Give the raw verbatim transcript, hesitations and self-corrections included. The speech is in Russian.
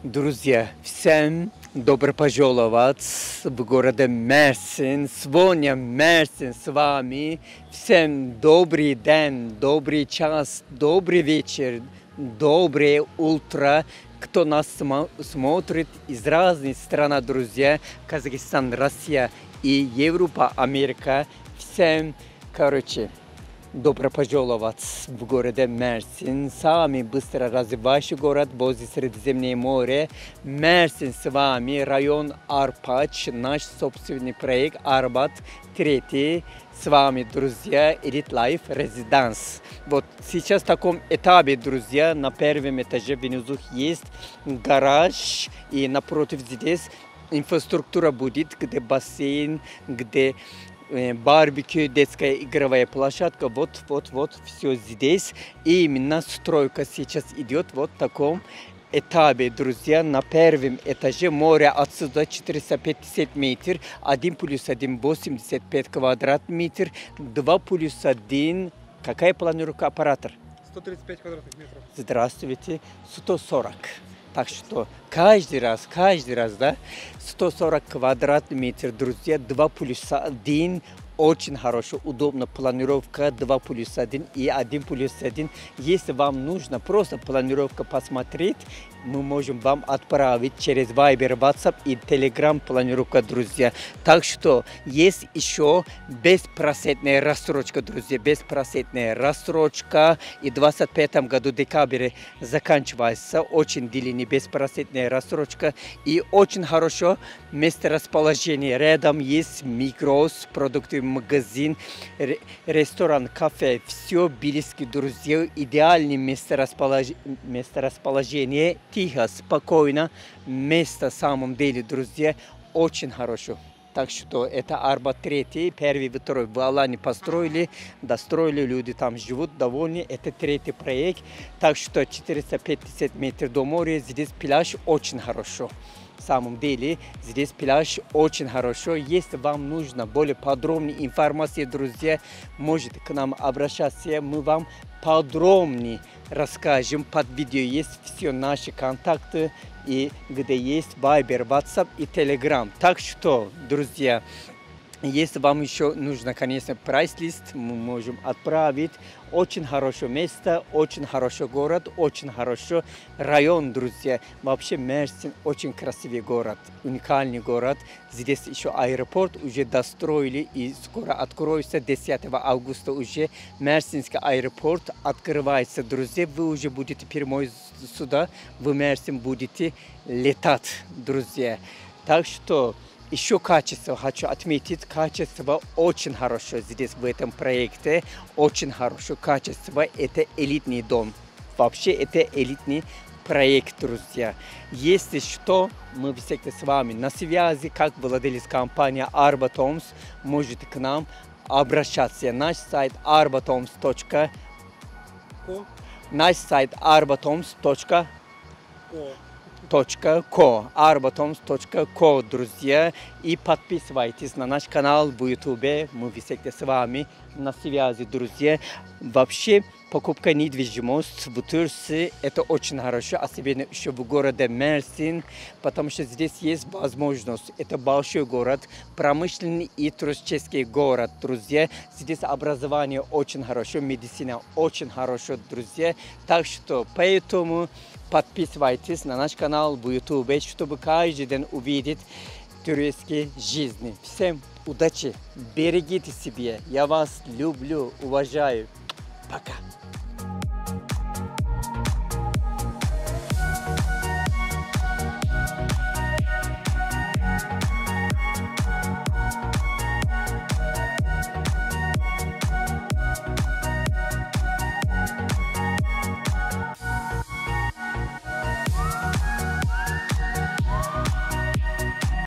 Друзья, всем добро пожаловать в городе Мерсин. Сегодня Мерсин с вами. Всем добрый день, добрый час, добрый вечер, доброе утро. Кто нас смотрит из разных стран, друзья. Казахстан, Россия и Европа, Америка. Всем, короче, добро пожаловать в городе Мерсин. Самый быстро развивающий город возле Средиземного моря. Мерсин с вами, район Арпач, наш собственный проект Арбат третий. С вами, друзья, Elite Life Residence. Вот сейчас в таком этапе, друзья, на первом этаже внизу есть гараж. И напротив здесь инфраструктура будет, где бассейн, где барбекю, детская игровая площадка, вот, вот, вот, все здесь. И именно стройка сейчас идет вот в таком этапе, друзья. На первом этаже море отсюда четыреста пятьдесят метров, один плюс один восемьдесят пять квадратных метров, два плюс один, какая планировка, оператор? сто тридцать пять квадратных метров. Здравствуйте, сто сорок. Так что каждый раз, каждый раз, да, сто сорок квадратных метров, друзья, два плюс один, очень хорошо, удобно планировка, два плюс один и один плюс один. Если вам нужно просто планировка посмотреть, мы можем вам отправить через Viber, WhatsApp и Telegram планировка, друзья. Так что есть еще беспроцентная рассрочка, друзья, беспроцентная рассрочка. И в двадцать пятом году декабре заканчивается очень длинная беспроцентная рассрочка. И очень хорошо месторасположение. Рядом есть Мигрос, продуктовый магазин, ресторан, кафе. Все близко, друзья. Идеальное месторасположение. месторасположение. Тихо, спокойно. Место в самом деле, друзья, очень хорошо. Так что это Арбат третий, первый, второй в Алане построили, достроили, люди там живут, довольны. Это третий проект. Так что четыреста пятьдесят метров до моря, здесь пляж очень хорошо. В самом деле, здесь пляж очень хорошо. Если вам нужно более подробная информация, друзья, можете к нам обращаться. Мы вам подробнее расскажем. Под видео есть все наши контакты, и где есть Viber, WhatsApp и Telegram. Так что, друзья, если вам еще нужно, конечно, прайс-лист, мы можем отправить. Очень хорошее место, очень хороший город, очень хороший район, друзья. Вообще Мерсин очень красивый город, уникальный город. Здесь еще аэропорт уже достроили и скоро откроется. десятого августа уже Мерсинский аэропорт открывается, друзья. Вы уже будете прямой сюда, в Мерсин будете летать, друзья. Так что еще качество, хочу отметить, качество очень хорошее здесь в этом проекте, очень хорошее качество, это элитный дом, вообще это элитный проект, друзья. Если что, мы всегда с вами на связи, как владелец компании Arbat Homes, можете к нам обращаться. Наш сайт arbathomes точка ко, наш сайт arbathomes точка ко, arbathomes точка ко, друзья, и подписывайтесь на наш канал в YouTube, мы всегда с вами на связи, друзья. Вообще, покупка недвижимости в Турции это очень хорошо, особенно еще в городе Мерсин, потому что здесь есть возможность, это большой город, промышленный и туристический город, друзья. Здесь образование очень хорошо, медицина очень хорошо, друзья. Так что, поэтому подписывайтесь на наш канал в YouTube, чтобы каждый день увидеть турецкие жизни. Всем удачи, берегите себя, я вас люблю, уважаю. Пока.